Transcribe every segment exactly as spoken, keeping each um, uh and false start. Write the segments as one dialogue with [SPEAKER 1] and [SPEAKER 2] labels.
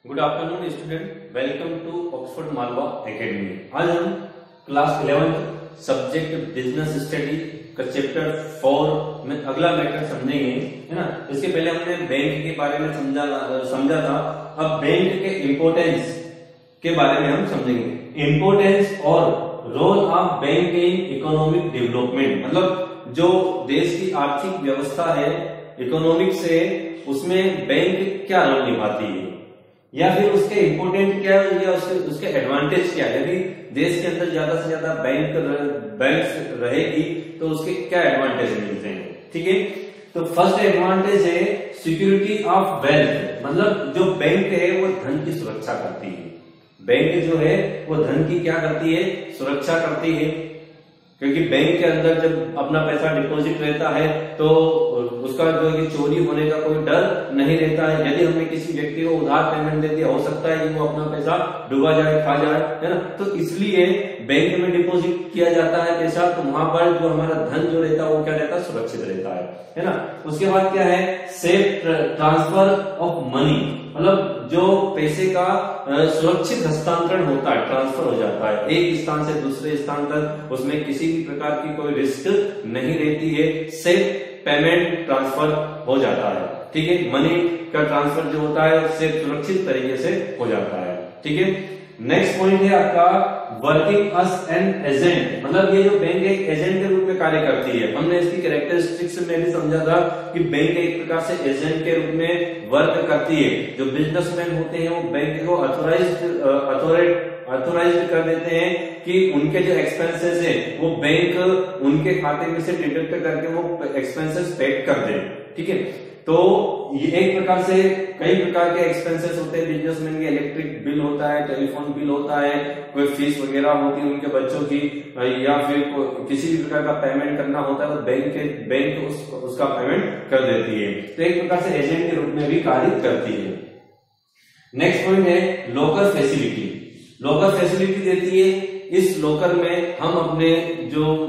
[SPEAKER 1] Good afternoon student, welcome to Oxford Malwa academy. आज हम class eleventh subject business study का chapter four में अगला मैटर समझेंगे, है ना। इसके पहले हमने बैंक के बारे में समझा समझा था। अब बैंक के इम्पोर्टेंस के बारे में हम समझेंगे। इम्पोर्टेंस और role of bank in economic development, मतलब जो देश की आर्थिक व्यवस्था है, इकोनॉमिक से, उसमें बैंक क्या रोल निभाती है, या फिर उसके इम्पोर्टेंट क्या है, या उसके उसके एडवांटेज क्या है। यदि देश के अंदर ज्यादा से ज्यादा बैंक बैंक रहेगी तो उसके क्या एडवांटेज मिलते हैं, ठीक है। तो फर्स्ट एडवांटेज है सिक्योरिटी ऑफ वेल्थ, मतलब जो बैंक है वो धन की सुरक्षा करती है। बैंक जो है वो धन की क्या करती है, सुरक्षा करती है, क्योंकि बैंक के अंदर जब अपना पैसा डिपॉजिट रहता है तो उसका जो है चोरी होने का कोई डर नहीं रहता है। यदि हमने किसी व्यक्ति को उधार पेमेंट दे दिया, हो सकता है कि वो अपना पैसा डूबा जाए, खा जाए, है ना। तो इसलिए बैंक में डिपॉजिट किया जाता है पैसा, तो वहां पर जो हमारा धन जो रहता है वो क्या रहता है, सुरक्षित रहता है, है ना। उसके बाद क्या है, सेफ ट्रांसफर ऑफ मनी, मतलब जो पैसे का सुरक्षित हस्तांतरण होता है, ट्रांसफर हो जाता है एक स्थान से दूसरे स्थान तक, उसमें किसी भी प्रकार की कोई रिस्क नहीं रहती है। सेफ पेमेंट ट्रांसफर हो जाता है, ठीक है। मनी का ट्रांसफर जो होता है सिर्फ सुरक्षित तरीके से हो जाता है, ठीक है। नेक्स्ट पॉइंट है आपका वर्किंग अस एन एजेंट, मतलब ये जो बैंक एक एजेंट के रूप में कार्य करती है। हमने इसकी कैरेक्टरिस्टिक्स में भी समझा था कि बैंक एक प्रकार से एजेंट के रूप में वर्क करती है। जो बिजनेसमैन होते हैं वो बैंक को अथोराइज्ड अथोराइज अथोराइज कर देते हैं कि उनके जो एक्सपेंसेस है वो बैंक उनके खाते में से डिडक्ट करके वो एक्सपेंसेस पेड कर दे, ठीक है। तो ये एक प्रकार से कई प्रकार के एक्सपेंसेस होते हैं बिजनेसमैन के। इलेक्ट्रिक बिल होता है, टेलीफोन बिल होता है, कोई फीस वगैरह होती है उनके बच्चों की, या फिर किसी भी प्रकार का पेमेंट करना होता है तो बैंक के बैंक उस, उसका पेमेंट कर देती है। तो एक प्रकार से एजेंट के रूप में भी कार्य करती है। नेक्स्ट पॉइंट है लॉकर फैसिलिटी। लॉकर फैसिलिटी देती है। इस लॉकर में हम अपने जो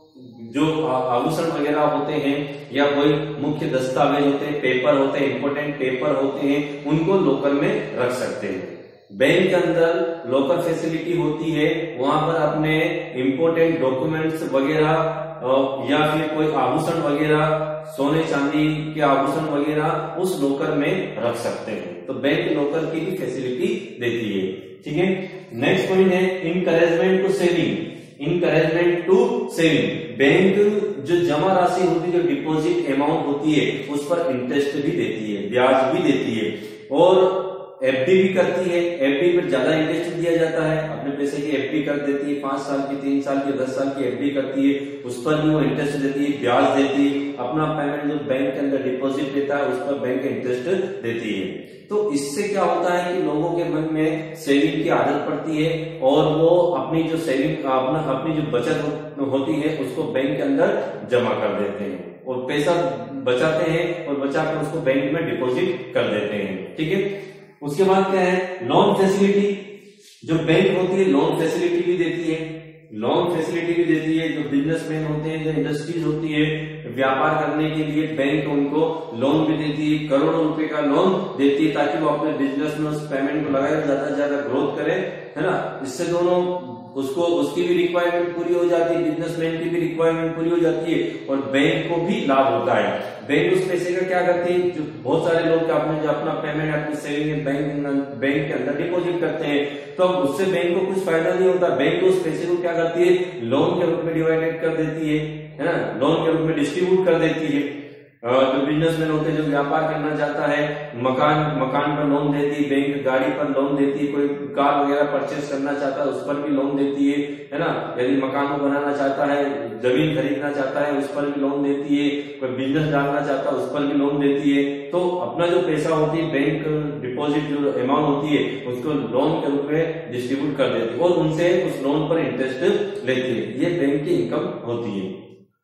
[SPEAKER 1] जो आभूषण वगैरह होते हैं या कोई मुख्य दस्तावेज होते हैं, पेपर होते हैं, इंपोर्टेंट पेपर होते हैं, उनको लॉकर में रख सकते हैं। बैंक के अंदर लॉकर फैसिलिटी होती है, वहां पर अपने इंपोर्टेंट डॉक्यूमेंट्स वगैरह या फिर कोई आभूषण वगैरह, सोने चांदी के आभूषण वगैरह उस लॉकर में रख सकते हैं। तो बैंक लॉकर की भी फैसिलिटी देती है, ठीक है। नेक्स्ट पॉइंट है encouragement to saving. Encouragement to saving, bank जो जमा राशि होती है, जो डिपॉजिट अमाउंट होती है, उस पर इंटरेस्ट भी देती है, ब्याज भी देती है, और एफडी भी करती है। एफडी पर ज्यादा इंटरेस्ट दिया जाता है, अपने पैसे की एफडी कर देती है, पांच साल की, तीन साल की, दस साल की एफडी करती है, उस पर भी वो इंटरेस्ट देती है, ब्याज देती है। अपना पेमेंट जो बैंक के अंदर डिपॉजिट देता है उस पर बैंक इंटरेस्ट देती है। तो इससे क्या होता है कि लोगों के मन में सेविंग की आदत पड़ती है, और वो अपनी जो सेविंग अपना अपनी जो बचत होती है उसको बैंक के अंदर जमा कर देते हैं, और पैसा बचाते हैं, और बचाकर उसको बैंक में डिपॉजिट कर देते हैं, ठीक है। उसके बाद क्या है, लोन फैसिलिटी। जो बैंक होती है लोन फैसिलिटी भी देती है, लोन फैसिलिटी भी देती है। जो बिजनेसमैन होते हैं, जो इंडस्ट्रीज होती है, व्यापार करने के लिए बैंक उनको लोन भी देती है, करोड़ों रुपए का लोन देती है, ताकि वो अपने बिजनेस में उस पेमेंट को लगाए, ज्यादा से ज्यादा ग्रोथ करे, है ना। इससे दोनों उसको उसकी भी रिक्वायरमेंट पूरी हो जाती है, बिजनेसमैन की भी रिक्वायरमेंट पूरी हो जाती है, और बैंक को भी लाभ होता है। बैंक उस पैसे का क्या करती है, जो बहुत सारे लोग अपने जो अपना पेमेंट अपनी सेविंग बैंक बैंक के अंदर डिपॉजिट करते हैं, तो उससे बैंक को कुछ फायदा नहीं होता। बैंक उस पैसे को क्या करती है, लोन के रूप में डिवाइडेड कर देती है, है ना, लोन के रूप में डिस्ट्रीब्यूट कर देती है। जो बिजनेसमैन होते हैं, जो व्यापार करना चाहता है, मकान मकान पर लोन देती है बैंक, गाड़ी पर लोन देती है, कोई कार वगैरह परचेस करना चाहता है उस पर भी लोन देती है, है ना। यदि मकान को बनाना चाहता है, जमीन खरीदना चाहता है, उस पर भी लोन देती है, कोई बिजनेस डालना चाहता है उस पर भी लोन देती है। तो अपना जो पैसा होती है, बैंक डिपॉजिट जो अमाउंट होती है, उसको लोन के रूप में डिस्ट्रीब्यूट कर देती है, और उनसे उस लोन पर इंटरेस्ट लेती है। ये बैंक की इनकम होती है।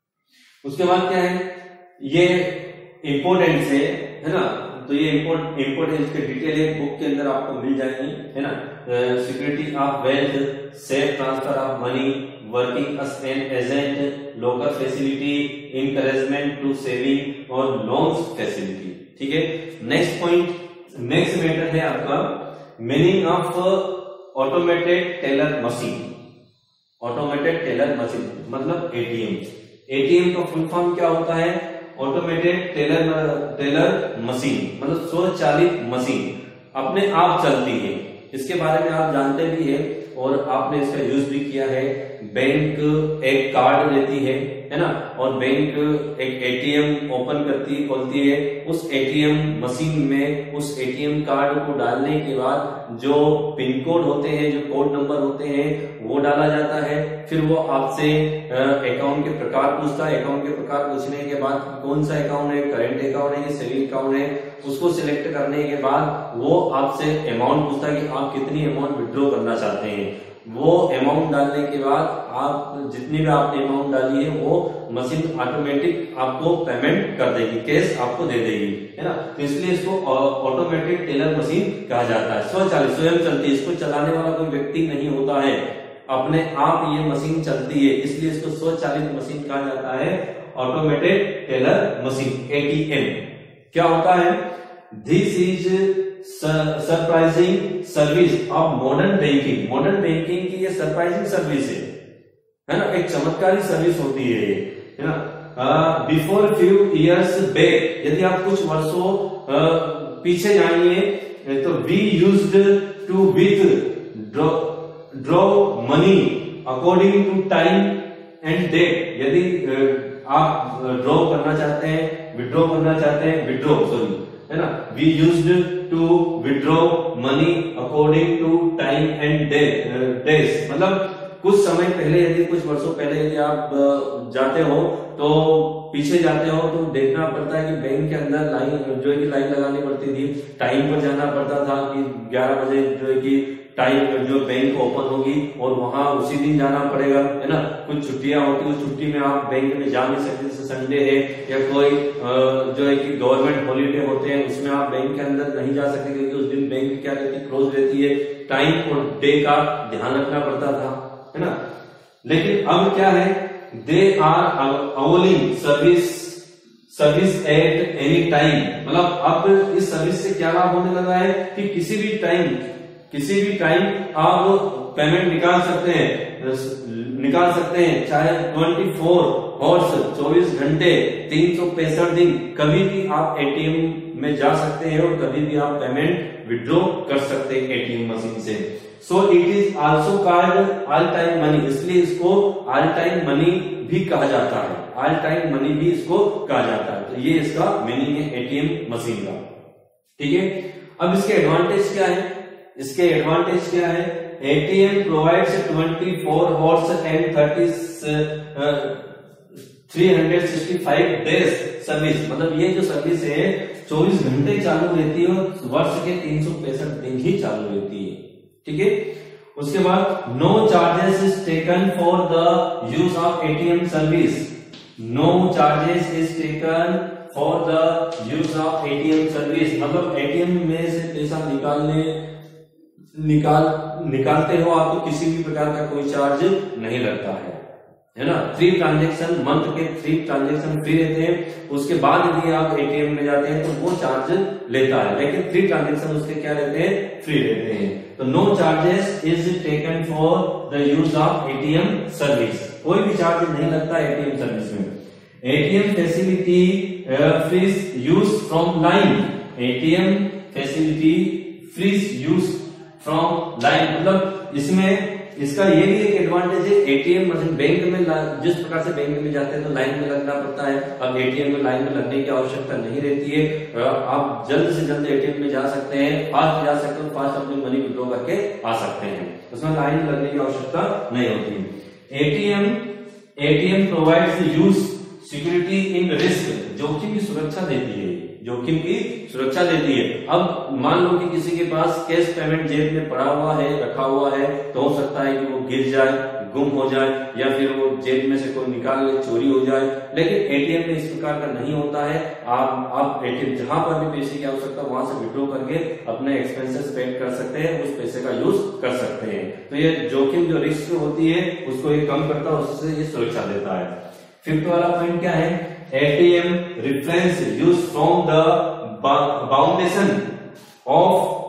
[SPEAKER 1] उसके बाद क्या है, ये इम्पोर्टेंस है, है ना। तो ये इम्पोर्टेंस के डिटेल है बुक के अंदर आपको मिल जाएंगी, है ना। Security of wealth, safe transfer of money, working as an agent, locker facility, encouragement to saving और लोन्स फैसिलिटी, ठीक है। नेक्स्ट पॉइंट, नेक्स्ट मैटर है आपका meaning of automated teller machine. Automated teller machine मतलब एटीएम। एटीएम का full form क्या होता है? ऑटोमेटेड टेलर टेलर मशीन मतलब स्वचालित मशीन, अपने आप चलती है। इसके बारे में आप जानते भी है और आपने इसका यूज भी किया है। बैंक एक कार्ड देती है है ना, और बैंक एक एटीएम ओपन करती खोलती है। उस एटीएम मशीन में उस एटीएम कार्ड को डालने के बाद जो पिन कोड होते हैं, जो कोड नंबर होते हैं, वो डाला जाता है। फिर वो आपसे अकाउंट के प्रकार पूछता है। अकाउंट के प्रकार पूछने के बाद कौन सा अकाउंट है, करेंट अकाउंट है या सेविंग अकाउंट है, उसको सिलेक्ट करने के बाद वो आपसे अमाउंट पूछता है कि आप कितनी अमाउंट विड्रॉ करना चाहते हैं। वो अमाउंट डालने के बाद आप जितनी भी आपने अमाउंट डाली है वो मशीन ऑटोमेटिक आपको पेमेंट कर देगी, कैश आपको दे देगी, है ना। तो इसलिए इसको ऑटोमेटिक टेलर मशीन कहा जाता है। स्वचालित, स्वयं चलती है, इसको चलाने वाला कोई व्यक्ति नहीं होता है, अपने आप ये मशीन चलती है, इसलिए इसको स्वचालित मशीन कहा जाता है, ऑटोमेटेड टेलर मशीन एटीएम। क्या होता है? This is surprising service of modern banking. Modern banking की ये सरप्राइजिंग सर्विस है, है ना, एक चमत्कारी सर्विस होती है ये, है ना। बिफोर फ्यू इयर्स बैक, यदि आप कुछ वर्षों uh, पीछे जाएंगे तो we used to withdraw draw money according to time and date. यदि uh, आप ड्रॉ uh, करना चाहते हैं, विड्रॉ करना चाहते हैं, विड्रॉ सॉरी है ना, we used to withdraw money according to time and days. मतलब कुछ समय पहले, यदि कुछ वर्षों पहले यदि आप जाते हो तो पीछे जाते हो तो देखना पड़ता है कि बैंक के अंदर लाइन जो है कि लाइन लगानी पड़ती थी, टाइम पर जाना पड़ता था कि ग्यारह बजे जो है कि टाइम जो बैंक ओपन होगी और वहां उसी दिन जाना पड़ेगा, है ना। कुछ छुट्टियां होती, उस छुट्टी में आप बैंक में जा नहीं सकते, जैसे संडे है या कोई जो है कि गवर्नमेंट हॉलीडे होते हैं, उसमें आप बैंक के अंदर नहीं जा सकते क्योंकि उस दिन बैंक क्या रहती है, क्लोज रहती है। टाइम और डे का ध्यान रखना पड़ता था, है ना। लेकिन अब क्या है, they are availing service service at any time. मतलब अब इस सर्विस से क्या लाभ होने लगा है कि किसी भी टाइम किसी भी टाइम आप पेमेंट निकाल सकते हैं निकाल सकते हैं चाहे चौबीस हॉर्स चौबीस घंटे तीन सौ पैंसठ दिन, कभी भी आप एटीएम में जा सकते हैं और कभी भी आप पेमेंट विड्रॉ कर सकते हैं एटीएम मशीन से। So it is also called all time money, इसलिए इसको ऑल टाइम मनी भी कहा जाता है, ऑल टाइम मनी भी इसको कहा जाता है। तो ये इसका मीनिंग है एटीएम मशीन का, ठीक है। अब इसके एडवांटेज क्या है? इसके एडवांटेज क्या है? ATM provides twenty four hours and thirty three hundred sixty five days service. मतलब ये जो सर्विस है चौबीस घंटे चालू रहती है और वर्ष के तीन सौ पैंसठ दिन ही चालू रहती है, ठीक है। उसके बाद no charges is taken for the use of ATM service. No charges is taken for the use of ATM service, मतलब एटीएम में से पैसा निकालने निकाल निकालते हो आपको किसी भी प्रकार का कोई चार्ज नहीं लगता है, है ना। थ्री ट्रांजेक्शन मंथ के थ्री ट्रांजेक्शन फ्री रहते हैं। उसके बाद यदि आप एटीएम में जाते हैं तो वो चार्ज लेता है, लेकिन थ्री ट्रांजेक्शन उसके क्या रहते हैं? फ्री रहते हैं। तो no charges is taken for the use of ATM service, कोई भी चार्ज नहीं लगता एटीएम सर्विस में। ATM facility free use from line. ATM facility free use from line, मतलब इसमें इसका ये भी एक एडवांटेज है। एटीएम मशीन बैंक में जिस प्रकार से बैंक में जाते हैं तो लाइन में लगना पड़ता है, अब एटीएम में लाइन में लगने की आवश्यकता नहीं रहती है। आप जल्द से जल्द एटीएम में जा सकते हैं, फास्ट जा सकते हैं, फास्ट अपनी मनी विड्रॉ करके आ सकते हैं, उसमें लाइन लगने की आवश्यकता नहीं होती है। ATM ATM provides use security in risk, जोखिम की सुरक्षा देती है, जोखिम की सुरक्षा देती है। अब मान लो कि किसी के पास कैश पेमेंट जेब में पड़ा हुआ है, रखा हुआ है, तो हो सकता है कि वो गिर जाए, गुम हो जाए, या फिर वो जेब में से कोई निकाल ले, चोरी हो जाए। लेकिन एटीएम में इस प्रकार का नहीं होता है। आप आप एटीएम जहां पर भी पैसे की आवश्यकता वहां से विड्रॉ करके अपने एक्सपेंसेस पेड कर सकते हैं, उस पैसे का यूज कर सकते हैं। तो ये जोखिम जो रिस्क होती है उसको ये कम करता है, उससे ये सुरक्षा देता है। फिफ्थ वाला पॉइंट क्या है? ATM reference use from the boundation of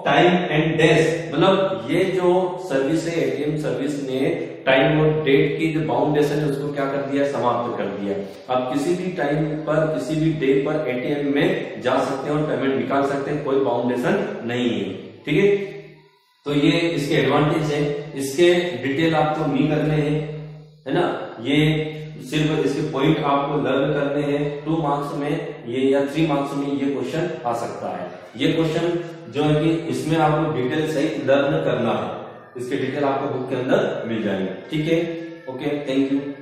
[SPEAKER 1] time and days, मतलब ये जो सर्विस है एटीएम सर्विस ने टाइम और डेट की जो बाउंडेशन है उसको क्या कर दिया, समाप्त कर दिया। आप किसी भी टाइम पर किसी भी डे पर एटीएम में जा सकते हैं और पेमेंट निकाल सकते हैं, कोई बाउंडेशन नहीं है। ठीक है, तो ये इसके एडवांटेज है। इसके डिटेल आपको नहीं करने हैं, है ना, ये सिर्फ इसके पॉइंट आपको लर्न करने हैं। टू मार्क्स में ये या थ्री मार्क्स में ये क्वेश्चन आ सकता है। ये क्वेश्चन जो है कि इसमें आपको डिटेल सही लर्न करना है, इसके डिटेल आपको बुक के अंदर मिल जाएंगे। ठीक है, ओके, थैंक यू।